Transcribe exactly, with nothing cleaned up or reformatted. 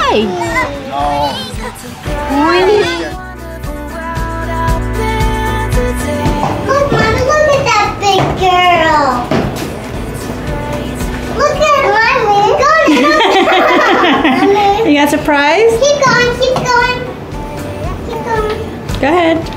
Why? Look, Mommy, look at that big girl. Look at Mommy. Go, You got a surprise? Keep going, keep going. Keep going. Go ahead.